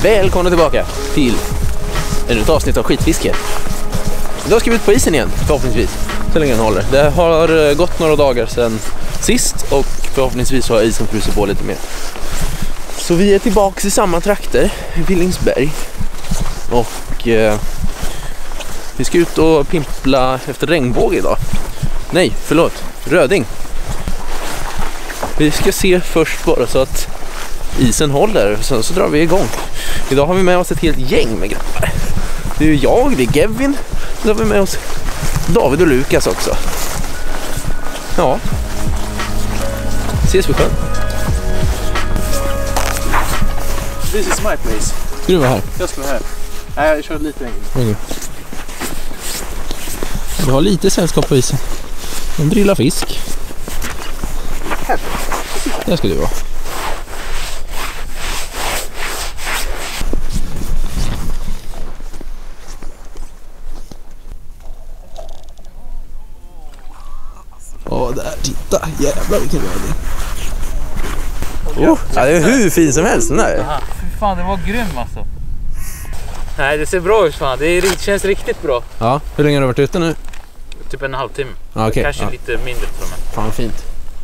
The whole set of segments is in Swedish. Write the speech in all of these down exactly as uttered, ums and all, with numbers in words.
Välkomna tillbaka till ännu ett avsnitt av skitfiske. Idag ska vi ut på isen igen, förhoppningsvis. Så länge den håller. Det har gått några dagar sedan sist och förhoppningsvis har isen frusit på lite mer. Så vi är tillbaka i samma trakter, i Villingsberg. Och eh, vi ska ut och pimpla efter regnbåge idag. Nej, förlåt, röding. Vi ska se först bara så att isen håller, sen så drar vi igång. Idag har vi med oss ett helt gäng med grabbar. Det är ju jag, det är Kevin, så har vi med oss David och Lukas också. Ja. Ses vi själv. This is my place. Ska du vara här? Jag ska vara här. Nej, jag kör lite längre. Okay. Du har lite sällskap på isen. De drillar fisk. Här. Där ska du vara. Åh, där, titta. Jävlar vilken röding. Oh, ja, det är hur fin som helst den där. Aha, fy fan, det var grym alltså. Nej, det ser bra ut fan. Det, är, det känns riktigt bra. Ja, hur länge har du varit ute nu? Typ en halvtimme. Ah, okay. Kanske ja. lite mindre tror jag. Fan fint.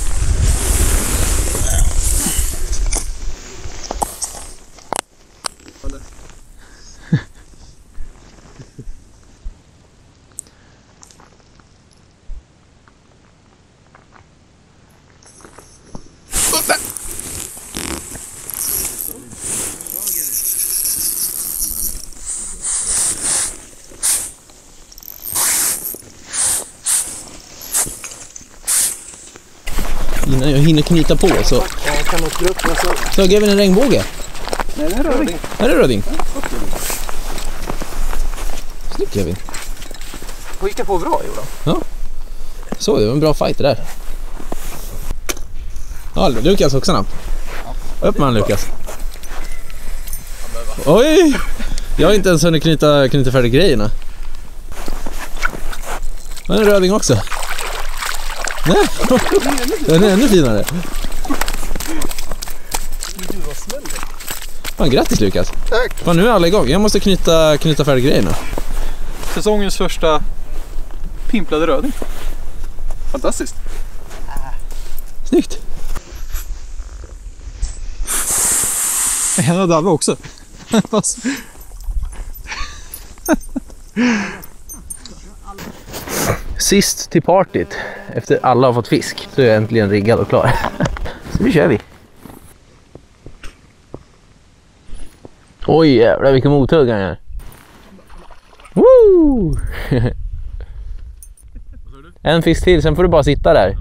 Innan jag hinner knyta på så... Jag kan nog upp och så... Så gav vi en regnbåge. Nej, det är röding. Är det röding? Ja, snyggt Kevin. Och gick jag på bra, Johan? Ja. Så, det var en bra fight där. Ja, Lukas också snabbt. Upp med han, Lukas. Oj! Jag har inte ens hunnit knyta, knyta färdigt grejerna. Men en röding också. Nej, den är ännu finare. Fan, grattis Lukas. Tack. Fan, nu är alla igång. Jag måste knyta, knyta färdigt grejerna. Säsongens första pimplade röding. Fantastiskt. Snyggt. En av David också. Sist till partyt, efter alla har fått fisk, så är jag äntligen riggad och klar. Så nu kör vi. Oj jävlar vilken mothugg han är. Woo! En fisk till, sen får du bara sitta där.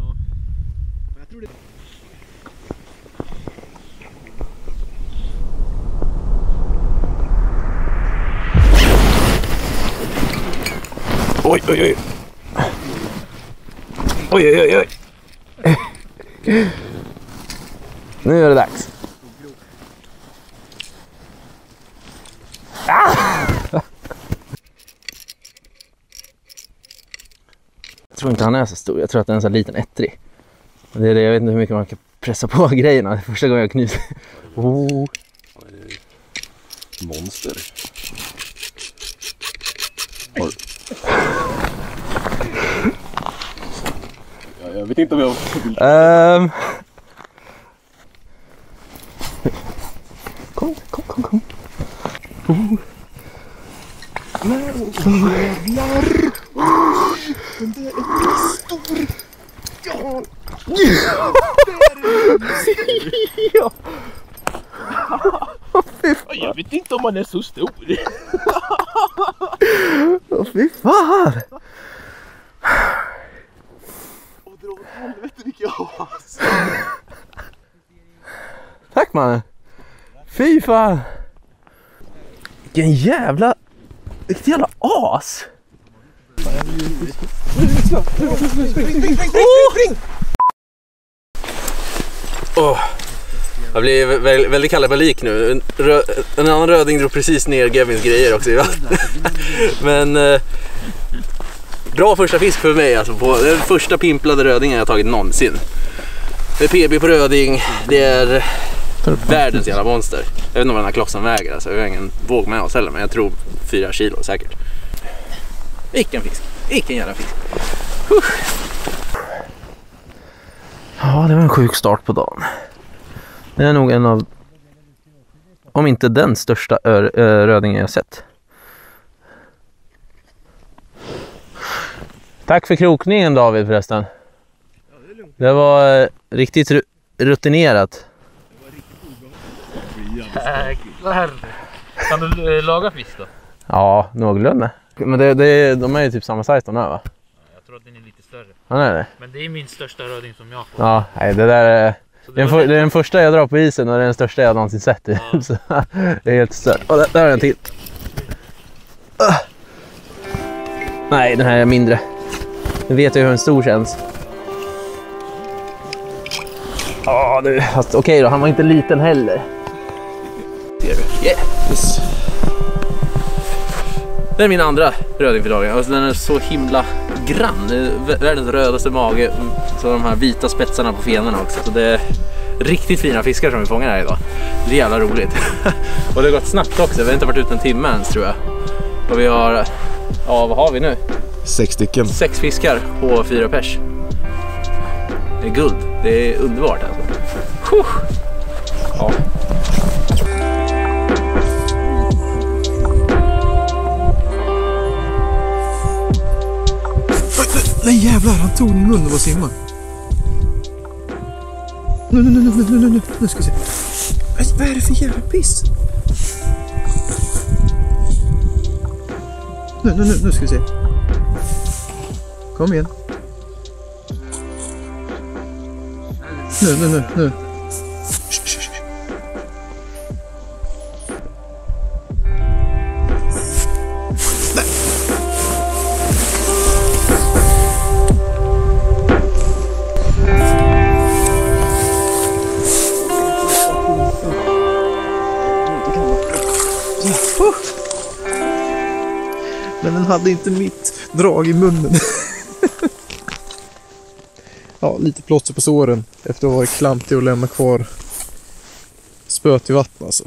Oj, oj, oj. Oj, oj, oj, oj. Nu är det dags. Ah! Jag tror inte han är så stor. Jag tror att den är en så liten ettrig. Det är det, jag vet inte hur mycket man kan pressa på grejerna. Det är första gången jag knyter. Oh. Monster. Jag vet inte om jag vill... Um... Kom, kom, kom, kom. Oh. Jävlar! Den där är stor! Ja! Ja! Jag vet inte om man är så stor. Åh, fy fan! Och dra åt helvete vilken as! Tack man! Fy fan! Vilken jävla... Vilket jävla as! Oh. Jag blir väldigt, väldigt kall panik nu. En, rö, en annan röding drog precis ner Kevins grejer också i vattnet. Men eh, bra första fisk för mig alltså. På den första pimplade rödingen jag tagit någonsin. Det är P B på röding. Det är Världens jävla monster. Jag vet inte vad den här klossen väger, alltså. Vi har ingen våg med oss heller, men jag tror fyra kilo säkert. Vilken fisk, vilken jävla fisk. Uh. Ja, det var en sjuk start på dagen. Det är nog en av, om inte den största ö- ö- rödingen jag sett. Tack för krokningen, David, förresten. Det var eh, riktigt ru- rutinerat. Jäklar. Kan du eh, laga fisk då? Ja, någorlunda. Men det, det, de är ju typ samma size de här, va? Jag tror att den är lite större. Ja, nej, nej. Men det är min största röding som jag får. Ja, nej, det där är... Det är, för, det är den första jag drar på isen och det är den största jag någonsin sett. Ja. Så, det är helt stört. Och där, där är en till. Uh. Nej, den här är mindre. Nu vet jag hur en stor känns. Ja, du. Fast okej okay då, han var inte liten heller. Ser du? Yeah. Yes. Det är min andra röding för dagen. Alltså, den är så himla grann. Det är världens rödaste mage. Så de här vita spetsarna på fenorna också. Så det är riktigt fina fiskar som vi fångar här idag. Det är jävla roligt. Och det har gått snabbt också. Vi har inte varit ute en timme ens, tror jag. Och vi har... Ja, vad har vi nu? Sex stycken. Sex fiskar på fyra pers. Det är guld. Det är underbart alltså. Ja. Nej jävlar, han tog min mun och var simma. Nu, nu, nu, nu, nu, nu, nu, nu ska vi se. Vad är det för jävla piss? Nu, nu, nu, nu ska vi se. Kom igen. Nu, nu, nu, nu. Shh, shh, shh. Nej. Men den hade inte mitt drag i munnen. Ja, lite plåster på såren efter att ha varit klantig och lämna kvar spöt i vatten alltså.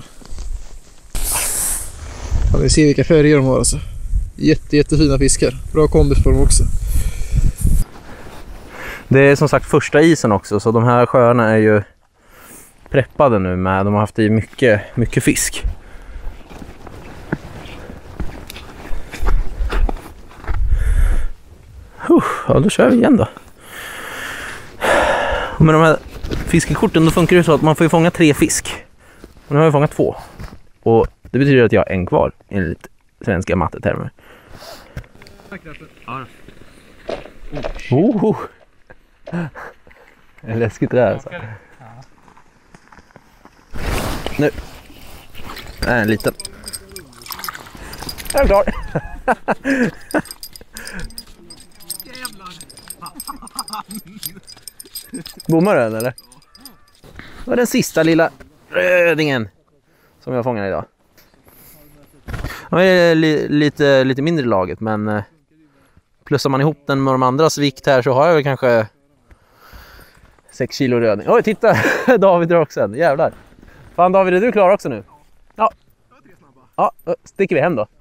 Ja, vi ser vilka färger de har alltså. Jätte, jättefina fiskar. Bra kondis på dem också. Det är som sagt första isen också, så de här sjöarna är ju preppade nu med. De har haft i mycket, mycket fisk. Uh, ja, då kör vi igen då. Och med de här fiskekorten då funkar det så att man får ju fånga tre fisk. Och nu har jag fångat två. Och det betyder att jag har en kvar enligt svenska mattetermer. Oh. Det är läskigt det där alltså. Nu. Det är en liten. Jag är klar. Bommar den eller? Det var den sista lilla rödingen som jag fångar idag. Det är li- lite, lite mindre laget, men plussar man ihop den med de andras vikt här så har jag väl kanske sex kilo röding. Oj, titta! David drar också en. Jävlar. Fan David, är du klar också nu? Ja. Ja, då sticker vi hem då.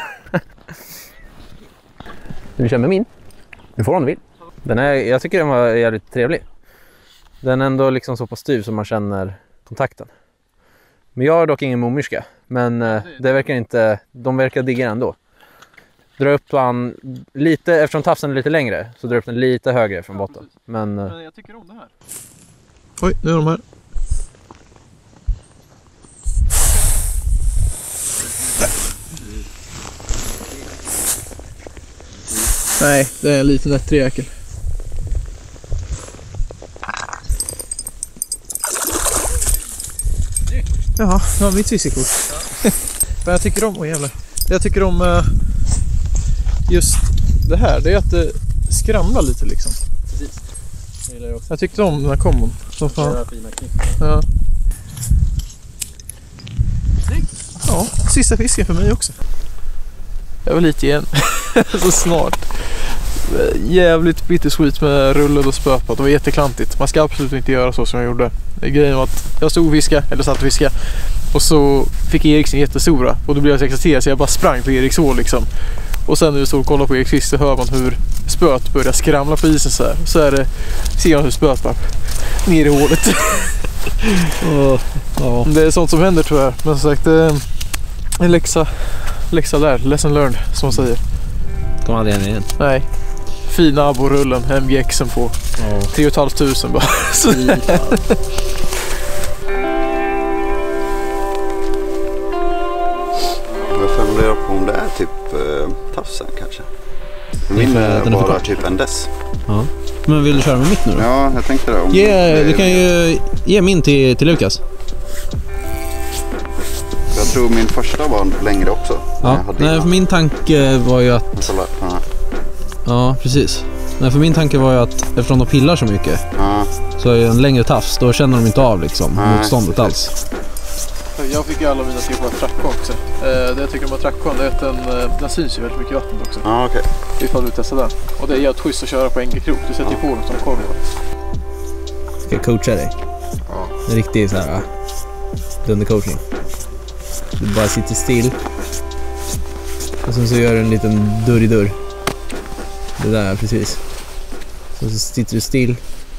Du kör med min. Du får om du vill. Den är, jag tycker den var jävligt trevlig. Den är ändå liksom så på styv som man känner kontakten. Men jag är dock ingen momyrska. Men det verkar inte, de verkar digga ändå. Dra upp den lite, eftersom tafsen är lite längre, så drar upp den lite högre från botten. Men, Men jag tycker om det här. Oj, nu är de här. Nej, det är en liten nätträkel. Jaha, det var mitt fiskekort. Men jag tycker om, åh jävlar. Jag tycker om uh, just det här, det är att det skramlar lite liksom. precis. Jag gillar det också. Jag tyckte om den här kombon. Så fan. Ja. Ja, sista fisken för mig också. Jag var lite igen. Så snart. jävligt bittersweet med rullen och spöpat. Det var jätteklantigt. Man ska absolut inte göra så som jag gjorde. Grejen var att jag stod och fiska, eller satt och fiska. Och så fick Erik sin jättestora. Och då blev jag så exalterad så jag bara sprang på Eriks hål liksom. Och sen när vi stod och kollade på Eriks fisk så hör man hur spöt börjar skramla på isen så här. Så är det, ser man hur spöt bara ner i hålet. Oh, ja. Det är sånt som händer tror jag. Men som sagt, det är en läxa, läxa lärd, lesson learned som man säger. Kom aldrig igen igen. Nej. Fina abborrullen, M G Xen på. Oh. tre och ett halvt tusen bara. Jag funderar på om det är typ uh, tafsen kanske. Min är är bara typ en dess. Ja. Men vill du köra med mitt nu då? Ja, jag tänkte det. Om Ge, det du kan ju ge min till, till Lukas. Jag tror min första var längre också. Ja. Nej, för min tanke var ju att... Ja, ja precis. Nej, för min tanke var ju att eftersom de pillar så mycket ja. så är en längre tafs, då känner de inte av liksom Nej, motståndet precis. alls. Jag fick ju alla mina typer av trackon också. Eh, det jag tycker om att trackon är att den, den syns ju väldigt mycket i vattnet också. Ja, okej. Okay. Ifall du testar den. Och det är jävligt schysst att köra på enkelkrok. Du sätter ju ja. på dem som korv. Ska jag coacha dig? Ja. En riktig så här dundercoachning. Du bara sitter still. Och sen så gör du en liten dörr i dörr. Det där precis. Sen så sitter du still.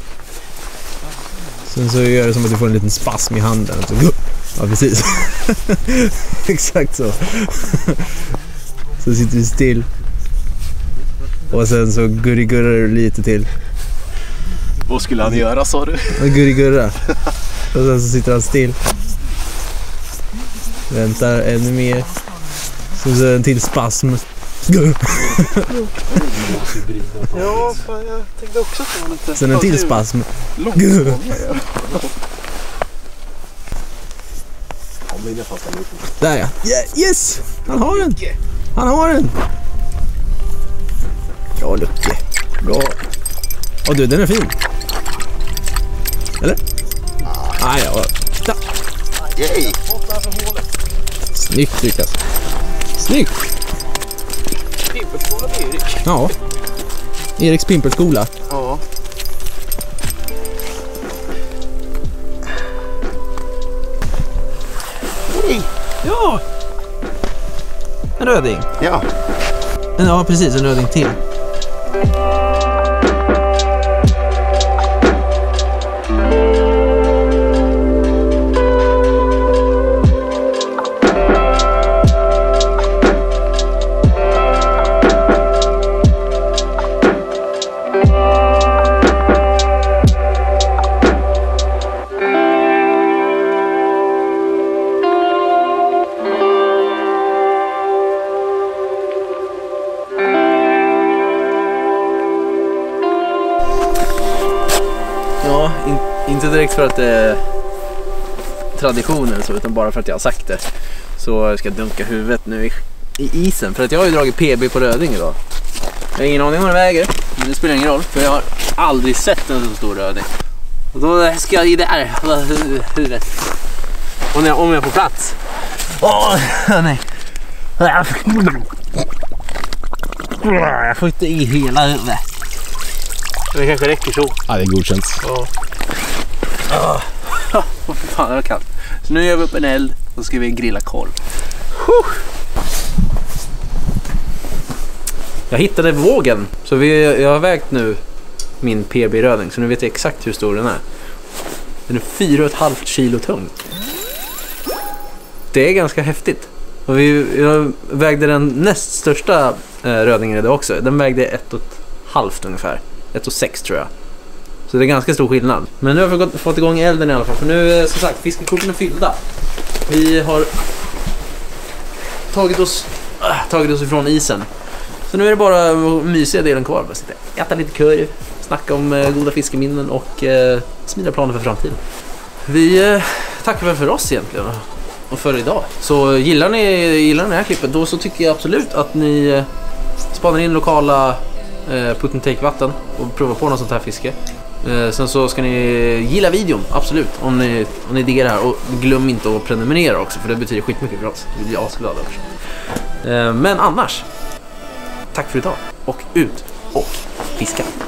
Sen så gör det som att du får en liten spasm i handen. Så, ja, precis. Exakt så. Så sitter du still. Och sen så gurrigurrar du lite till. Vad skulle han göra, sa du? Gurrigurra. Och sen så sitter han still. Väntar ännu mer. Sen så en till spasm. Ja, fan, jag tänkte också att det var lite... Sen en till spasm. Där ja. Yeah, yes! Han har den! Han har den! Bra Lucke. Bra. Och du, den är fin. Eller? Ah, ja. Da. Yay! Snyggt Lukas. Snyggt! Pimpelskola med Erik. Ja. Eriks pimpelskola. Ja. Ja! En röding. Ja. Ja, precis. En röding till. Ja, in, inte direkt för att det är traditionen så, utan bara för att jag har sagt det. Så ska jag dunka huvudet nu i, i isen. För att jag har ju dragit P B på röding idag. Jag har ingen aning om vad det väger, men det spelar ingen roll. För jag har aldrig sett en så stor röding. Och då ska jag i där huvudet. Och när jag, om jag är på plats. Åh, nej. Jag får inte i hela huvudet. Det kanske räcker så. Ja, det är godkänt. Ja. Oh. Oh, fan, det var kallt. Så nu gör vi upp en eld och så ska vi grilla korv. Huh. Jag hittade vågen. Så vi, jag har vägt nu min P B-röding. Så nu vet jag exakt hur stor den är. Den är fyra och ett halvt kilo tung. Det är ganska häftigt. Och vi, jag vägde den näst största eh, rödingen idag också. Den vägde ett och ett halvt ungefär. ett och sex tror jag. Så det är ganska stor skillnad. Men nu har vi fått, fått igång elden i alla fall. För nu, som sagt, fiskekorten är fyllda. Vi har tagit oss, äh, tagit oss ifrån isen. Så nu är det bara mysiga delen kvar. Bara sitta, äta lite kurv, snacka om eh, goda fiskeminnen och eh, smida planer för framtiden. Vi eh, tackar väl för oss egentligen och för idag. Så gillar ni, gillar ni det här klippet, då så tycker jag absolut att ni eh, spanar in lokala put and take vatten och prova på något sånt här fiske. Eh, sen så ska ni gilla videon, absolut, om ni, om ni diggar det här. Och glöm inte att prenumerera också, för det betyder skitmycket för oss. Vi blir asglada. Eh, men annars, tack för idag och ut och fiska.